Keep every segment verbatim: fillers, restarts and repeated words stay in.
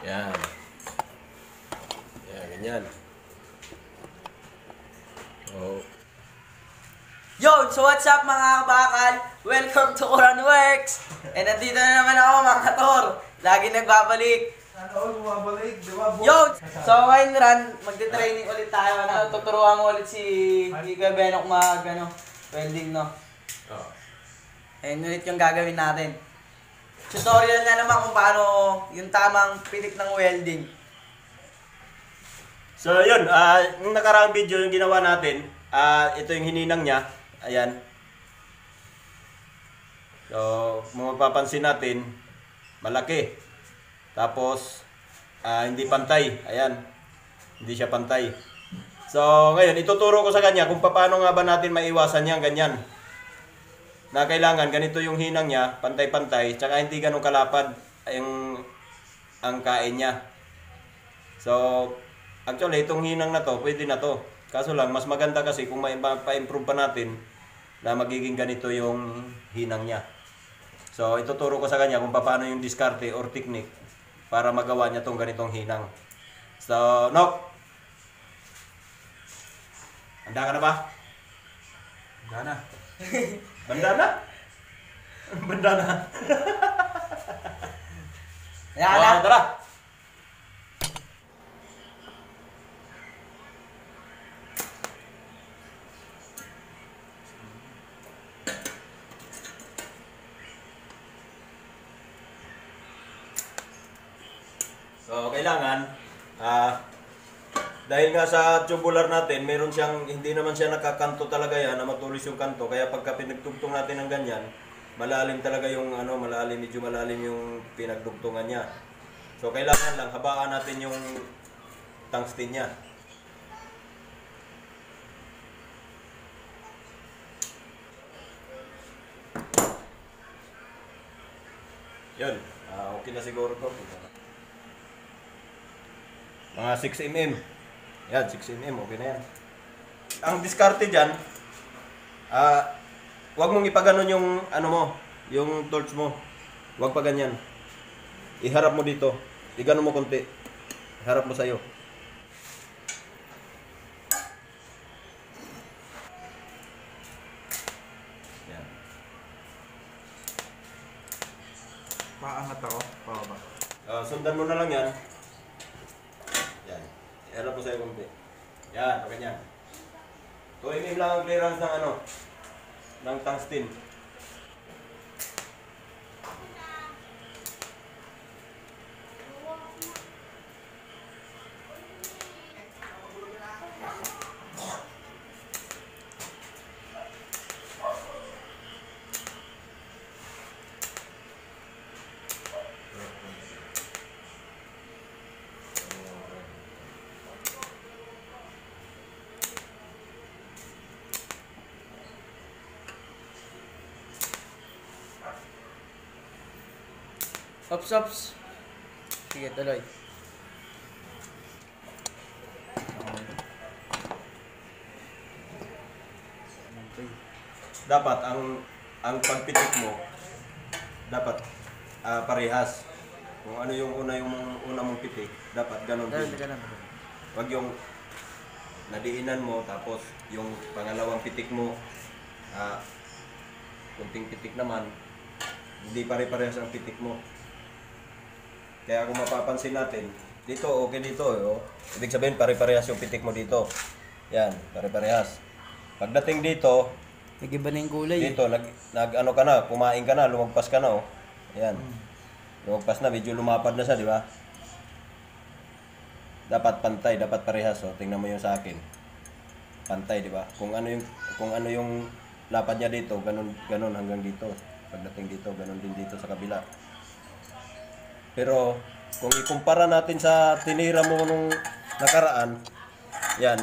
Yan. Yan, ganyan. Oh. Yo! So what's up mga kabakal? Welcome to Quran Works! And nandito na naman ako mga kator. Lagi nagbabalik. Ano, bumabalik, di ba? Yo! So ngayon Ran, magte-training ulit tayo. Ano, tuturuan mo ulit si Giga Benok mag ano, welding no. Oh. Ayun ulit yung gagawin natin. Tutorial na naman kung paano yung tamang pitik ng welding. So yun, ah, yung nakaraang video yung ginawa natin, ah, ito yung hininang niya. Ayan. So, kung mapapansin natin, malaki. Tapos, ah, hindi pantay. Ayan. Hindi siya pantay. So, ngayon, ituturo ko sa kanya kung paano nga ba natin maiwasan yan, ganyan. Na kailangan, ganito yung hinang niya, pantay-pantay, tsaka hindi ganun kalapad yung, ang kain niya. So, actually, itong hinang na to, pwede na to. Kaso lang, mas maganda kasi kung pa-improve pa natin na magiging ganito yung hinang niya. So, ituturo ko sa kanya kung paano yung diskarte or technique para magawa niya tong ganitong hinang. So, Nok! Handa ka na ba? Handa na. Banda na? Banda na? Kaya Oh, na. tara! So, kailangan, ah, dahil nga sa tubular natin, meron siyang, hindi naman siya nakakanto talaga yan, na matulis yung kanto, kaya pagka pinagtugtong natin ng ganyan, malalim talaga yung, ano, malalim, medyo malalim yung pinagtugtungan niya. So, kailangan lang, habaan natin yung tungsten niya. Yun, ah, okay na siguro to. Mga six millimeter. Yan, six millimeter, okay na yan. Ang diskarte dyan, ah, huwag mong ipaganon yung, ano mo, yung torch mo. Huwag pa ganyan. Iharap mo dito. Iganon mo konti. Iharap mo sa'yo. Yan. Paangat ako. Pababa. Ah, sundan mo na lang yan. Yan. Iharap mo sa'yo konti. Yan, pag ganyan. two millimeter lang ang clearance ng ano, ng tungsten. Ops, ops. Sige, tuloy. Dapat ang ang pagpitik mo dapat ah, parehas. Kung ano yung una yung una mong pitik, dapat ganun Ganun, din. ganun. Wag yung nadiinan mo tapos yung pangalawang pitik mo ah kunting pitik naman hindi pare-parehas ang pitik mo. Kaya kung mapapansin natin, dito okay dito eh, oh. Ibig sabihin pare-parehas yung pitik mo dito. Yan, pare-parehas. Pagdating dito, Nag-iba na yung kulay. eh. dito, nag, nag ano ka na, kumain ka na, lumagpas ka na, oh. Ayan. Lumagpas na, medyo lumapad na siya, di ba? Dapat pantay, dapat parehas, oh. Tingnan mo yung sa akin. Pantay, di ba? Kung ano yung kung ano yung lapad niya dito, ganun ganun hanggang dito. Pagdating dito, ganun din dito sa kabila. Pero kung ikumpara natin sa tinira mo nung nakaraan, yan.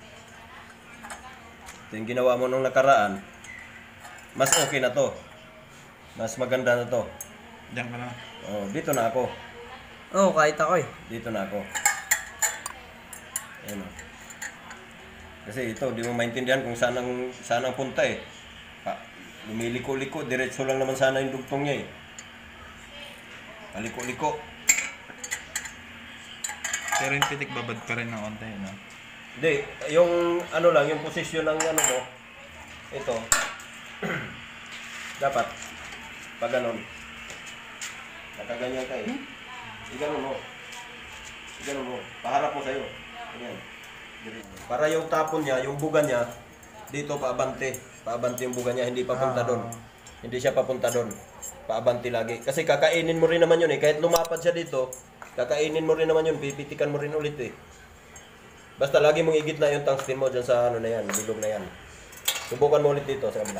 Yung ginawa mo nung nakaraan, mas okay na to. Mas maganda na to. Diyan ka na. Oh, dito na ako. Oo, oh, kahit ako eh. Dito na ako. Ayan o. Kasi ito, di mo maintindihan kung saan ang, saan ang punta eh. Pa, lumiliko-liko, diretso lang naman sana yung dugtong niya eh. Paliko-liko. Pero yung pitik babad pa rin ng onte, no? Hindi, yung ano lang, yung posisyon ng ano mo, ito, dapat, pag ganon, nakaganyan ka eh. Iganon mo. Iganon mo. Paharap mo sa'yo. Ganyan. Para yung tapon niya, yung buga niya, dito paabante. Paabante yung buga niya, hindi papunta Ah. doon. Hindi siya papunta doon. Paabante lagi. Kasi kakainin mo rin naman yun eh. Kahit lumapad siya dito, kakainin mo rin naman yun. Pipitikan mo rin ulit eh. Basta lagi mong igit na yung tungsten mo dyan sa ano na yan, bilog na yan. Subukan mo ulit dito sa kabila.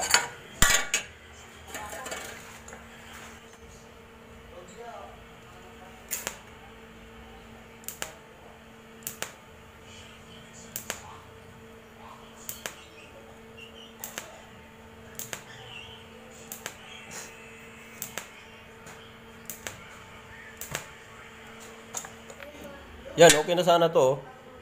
Yan, okay na sana to.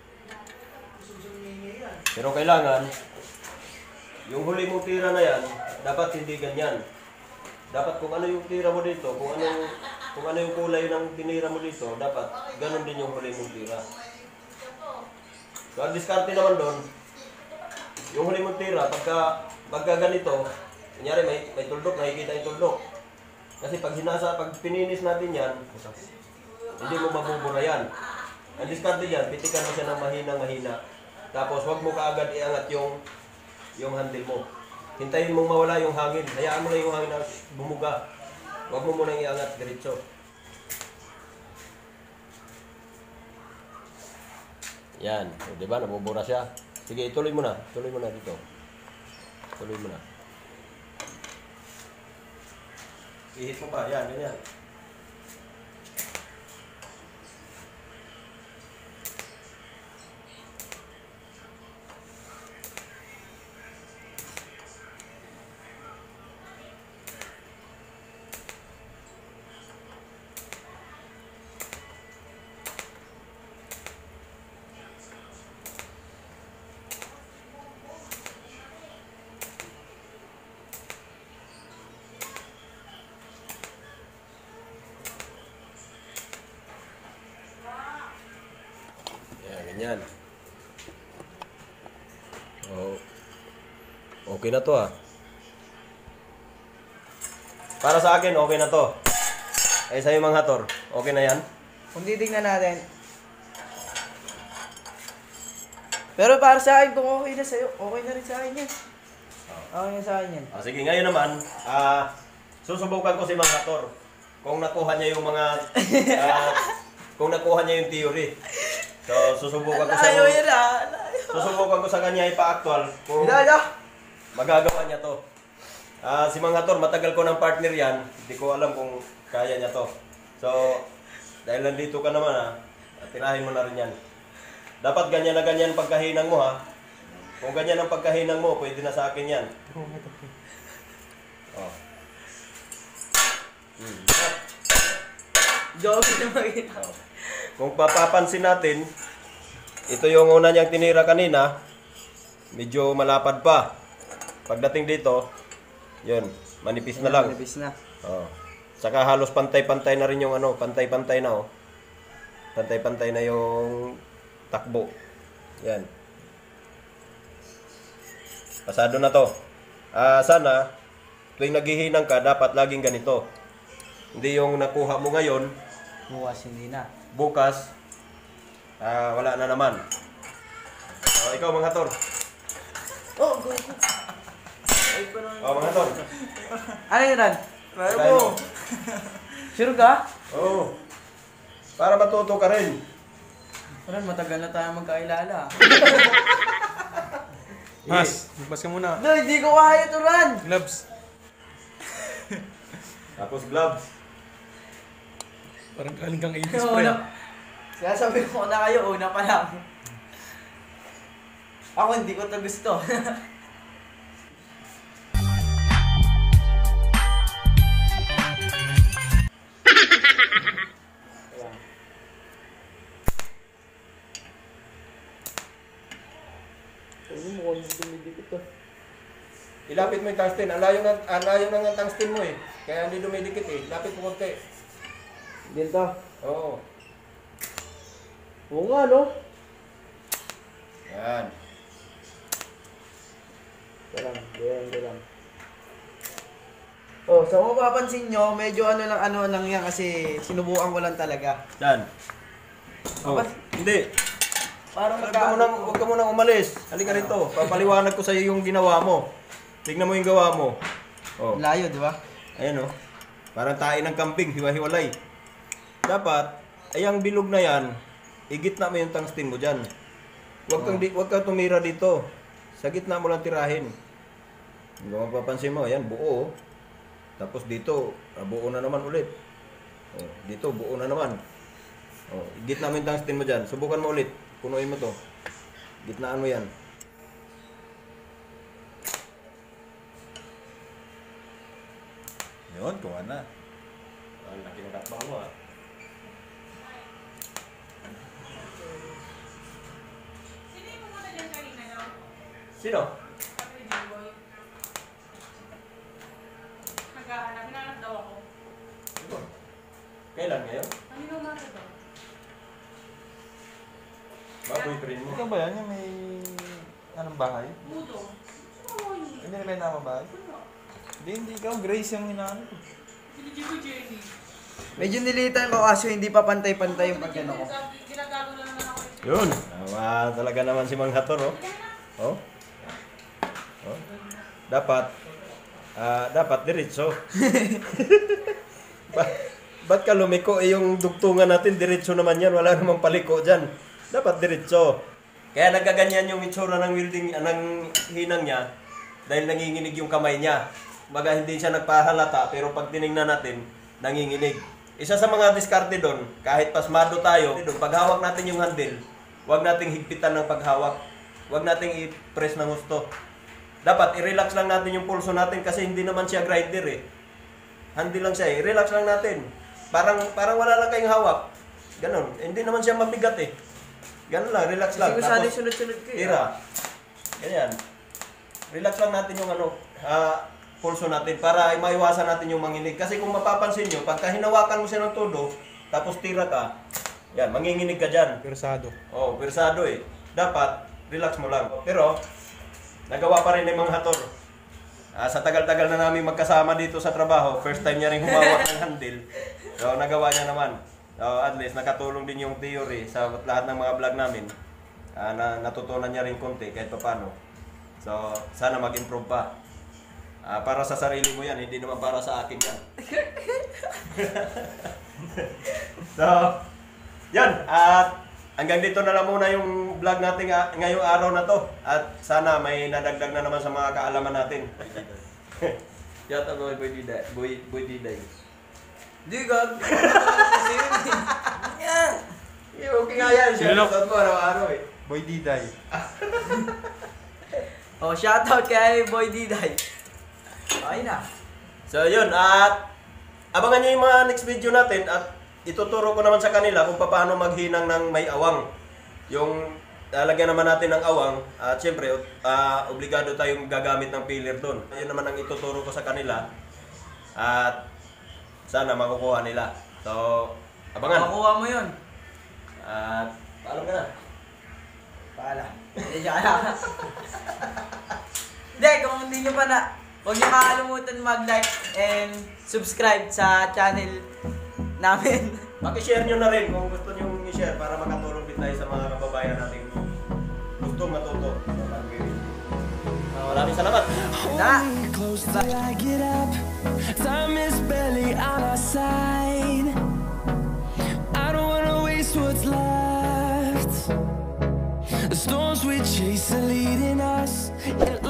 Pero kailangan, yung huli mong tira na yan, dapat hindi ganyan. Dapat kung ano yung tira mo dito, kung ano, kung ano yung kulay ng tinira mo dito, dapat ganun din yung huli mong tira. So, ang diskarte naman doon, yung huli mong tira, pagka, pagka ganito, kunyari may, may tuldok, nakikita yung tuldok. Kasi pag hinasa, pag pininis natin yan, hindi mo mabubura yan. Ang diskarte dyan, pitikan mo siya ng mahina-mahina. Tapos wag mo kaagad iangat yung yung handle mo. Hintayin mong mawala yung hangin. Hayaan mo lang yung hangin na bumuga. Wag mo munang iangat diretso. Yan. O, diba? Nabubura siya. Sige, ituloy mo na. Tuloy mo na dito. Tuloy mo na. Ihit mo pa. Yan, ganyan. Ganyan. Oh. Okay na to ah. Para sa akin, okay na to. Ay sa'yo mga hator, okay na yan? Kung titignan natin. Pero para sa akin, kung okay na sa'yo, okay na rin sa akin yan. Okay na sa akin yan. Ah, sige, ngayon naman, ah, susubukan ko si mga hator. Kung nakuha niya yung mga, ah, kung nakuha niya yung theory. So, susubukan ko sa Alayo yun ah. Alayo. susubukan ko sa kanya ipa-actual kung Ida, ida. magagawa niya to. Ah, si Mang Hator, matagal ko ng partner yan. Hindi ko alam kung kaya niya to. So, dahil nandito ka naman ha, tirahin mo na rin yan. Dapat ganyan na ganyan pagkahinang mo ha. Kung ganyan ang pagkahinang mo, pwede na sa akin yan. Oh. Hmm. Joke na makita. Oh. Kung papapansin natin, ito yung una niyang tinira kanina, medyo malapad pa. Pagdating dito, yun, manipis na lang. Manipis na. Oh. Saka halos pantay-pantay na rin yung ano, pantay-pantay na oh. Pantay-pantay na yung takbo. Yan. Pasado na to. Ah, sana tuwing naghihinang ka, dapat laging ganito. Hindi yung nakuha mo ngayon, Bukas hindi na. bukas, ah, wala na naman. Oh, ikaw mga Hator. Oh, go, go. Ay, pa naman. Oh, mga Hator. Ano yun, Ran? Try mo. Sure ka? Oo. Oh. Para matuto ka rin. Ran, matagal na tayo magkailala. Mas, magpas ka muna. No, hindi ko kaya ito, Ran. Gloves. Tapos gloves. Parang galing kang eighties Una. pa eh. Kaya sabi ko na kayo, una pa lang. Ako hindi ko ito gusto. Ilapit mo yung tungsten. Ang layo ng, ang layo ng tungsten mo eh. Kaya hindi dumidikit eh. Lapit mo konti. Dito. Oo. Oo nga, no? Yan. Ito lang, ganyan, ito lang. Oh, so kung mapapansin nyo, medyo ano lang, ano lang yan kasi sinubukan ko lang talaga. Yan. Oh, Aba. hindi. Parang Huwag ka munang, huwag ka munang umalis. Halika rito. Papaliwanag ko sa iyo yung ginawa mo. Tignan mo yung gawa mo. Oh. layo, di ba? Ayan o. Parang tae ng kambing, hiwa-hiwalay. Dapat, ay ang bilog na yan, igitna mo yung tungsten mo dyan. Huwag kang, di, huwag kang tumira dito. Sa gitna mo lang tirahin. Kung mapapansin mo, ayan, buo. Tapos dito, ah, buo na naman ulit. Oh, dito, buo na naman. Oh, igitna mo yung tungsten mo dyan. Subukan mo ulit. Punuin mo to. Gitnaan mo yan. Yun, kuha na. Ang laki ng katbang mo ah. Sino yung pumunta dyan kanina, no? Sino? Sabi ni Jimboy. Naghahanap, hinanap daw ako. Kailan ngayon? Kanina umaga daw. Ba, boyfriend mo? Ikaw ba yan? Yung may... Anong bahay? Budo. Sino mo yun? Hindi na kayo namabahay? Hindi, hindi ikaw. Grace yung hinahanap ko. Sino Jimboy Jenny? Medyo nilitan ko kasi hindi pa pantay-pantay yung pagkano ko. Ginagago na naman ako. Yun. Tama talaga naman si Mang Hator, oh. Oh. Oh. Dapat, ah, dapat diretso. ba ba't ka lumiko? Eh, yung dugtungan natin, diretso naman yan. Wala namang paliko dyan. Dapat diretso. Kaya nagkaganyan yung itsura ng welding, ah, ng hinang niya dahil nanginginig yung kamay niya. Baga hindi siya nagpahalata, pero pag tinignan natin, nanginginig. Isa sa mga diskarte doon, kahit pasmado tayo, pag hawak natin yung handle, huwag nating higpitan ng paghawak. Huwag nating i-press ng gusto. Dapat i-relax lang natin yung pulso natin kasi hindi naman siya grinder eh. Handle lang siya eh. I-relax lang natin. Parang parang wala lang kayong hawak. Ganon. Hindi naman siya mabigat eh. Ganon lang, relax lang. Kasi ko sana sunod-sunod ko eh. tira. Ganyan. Relax lang natin yung ano, ah, pulso natin para maiwasan natin yung manginig. Kasi kung mapapansin nyo, pagka hinawakan mo siya ng todo, tapos tira ka, yan, manginginig ka dyan. Persado. Oo, oh, persado eh. Dapat, relax mo lang. Pero, nagawa pa rin ng mga hator. Ah, sa tagal-tagal na namin magkasama dito sa trabaho, first time niya rin humawak ng handle. So, nagawa niya naman. So, at least, nakatulong din yung theory sa lahat ng mga vlog namin. Ah, na natutunan niya rin konti kahit paano. So, sana mag-improve pa. Ah, para sa sarili mo yan, hindi naman para sa akin yan. So, yan. At hanggang dito na lang muna yung vlog natin nga- ngayong araw na to. At sana may nadagdag na naman sa mga kaalaman natin. Yata boy, boy diday. Boy, boy diday. Hindi, gag. Kasi yun eh. Yan. Yung okay nga yan. Siya Sino? mo araw-araw eh. Boy Diday. Oh, shoutout kay Boy Diday. Okay na. So yun, at abangan nyo yung mga next video natin at ituturo ko naman sa kanila kung paano maghinang ng may awang. Yung lalagyan naman natin ng awang at syempre uh, obligado tayong gagamit ng filler doon. Yun naman ang ituturo ko sa kanila at sana makukuha nila. So, abangan. Makuha mo yun. At paalam ka na. Paalam. Hindi, siya na. Hindi, kung hindi nyo pa na, huwag nyo makalimutan mag-like and subscribe sa channel namin. Paki-share nyo na rin kung gusto nyo i-share para makatulong din tayo sa mga kababayan natin gusto matuto. Uh, maraming salamat. Na! Close till I get up. Time is barely on our side. I don't wanna waste what's left. The storms we chase are leading us.